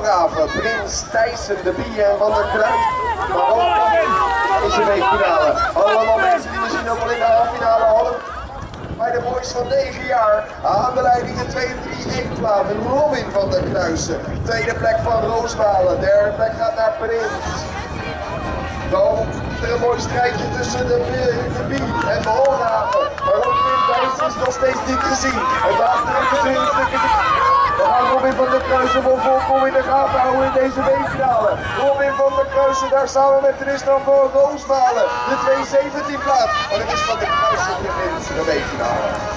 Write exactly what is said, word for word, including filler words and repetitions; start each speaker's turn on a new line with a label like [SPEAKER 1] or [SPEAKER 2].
[SPEAKER 1] Walraven, Prins, Thijssen, De Bie en Van der Kruis. Maar ook in de weekfinale. Allemaal mensen die we zien ook al in de halffinale hadden. Bij de boys van negen jaar aan de leiding in twee drie één plaat. Robin van der Kruisen. Tweede plek van Roosmalen. Derde plek gaat naar Prins. Dan er een mooi strijdje tussen de, de Bie en de Walraven. Maar ook Prins Thijssen is nog steeds niet gezien. En daarachter is er een stukje. We gaan Robin van der Kruisen wel volkomen in de gaten houden in deze weekfinale. Robin van der Kruisen daar samen met Tristan van Roosmalen. De twee zeventien plaat. Maar het is van der Kruisen die wint de weekfinale.